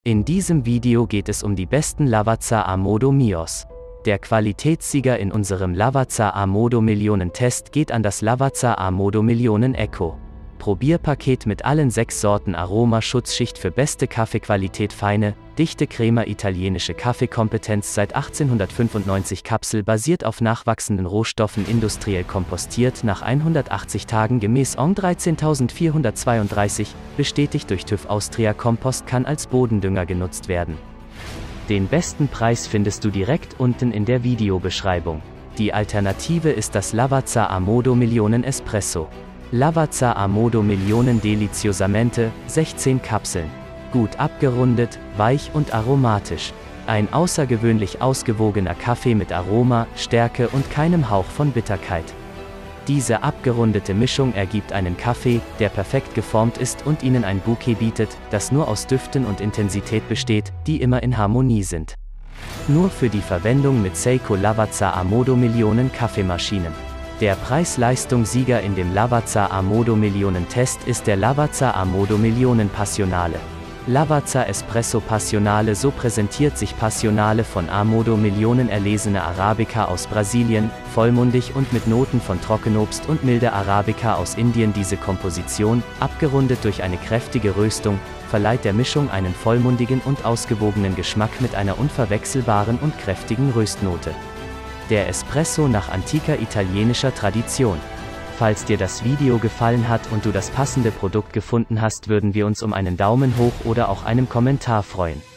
In diesem Video geht es um die besten Lavazza a modo Mios. Der Qualitätssieger in unserem Lavazza a modo Millionen-Test geht an das Lavazza a modo Millionen Eco. Probierpaket mit allen 6 Sorten Aroma-Schutzschicht für beste Kaffeequalität, feine, dichte Crema, italienische Kaffeekompetenz seit 1895, Kapsel basiert auf nachwachsenden Rohstoffen, industriell kompostiert, nach 180 Tagen gemäß ONG 13432, bestätigt durch TÜV Austria. Kompost kann als Bodendünger genutzt werden. Den besten Preis findest du direkt unten in der Videobeschreibung. Die Alternative ist das Lavazza a modo Millionen Espresso. Lavazza a modo Millionen Deliziosamente, 16 Kapseln. Gut abgerundet, weich und aromatisch. Ein außergewöhnlich ausgewogener Kaffee mit Aroma, Stärke und keinem Hauch von Bitterkeit. Diese abgerundete Mischung ergibt einen Kaffee, der perfekt geformt ist und Ihnen ein Bouquet bietet, das nur aus Düften und Intensität besteht, die immer in Harmonie sind. Nur für die Verwendung mit Seiko Lavazza a modo Millionen Kaffeemaschinen. Der Preis-Leistung-Sieger in dem Lavazza a modo Millionen-Test ist der Lavazza a modo Millionen Passionale. Lavazza Espresso Passionale. So präsentiert sich Passionale von a modo Millionen, erlesene Arabica aus Brasilien, vollmundig und mit Noten von Trockenobst und milde Arabica aus Indien. Diese Komposition, abgerundet durch eine kräftige Röstung, verleiht der Mischung einen vollmundigen und ausgewogenen Geschmack mit einer unverwechselbaren und kräftigen Röstnote. Der Espresso nach antiker italienischer Tradition. Falls dir das Video gefallen hat und du das passende Produkt gefunden hast, würden wir uns um einen Daumen hoch oder auch einen Kommentar freuen.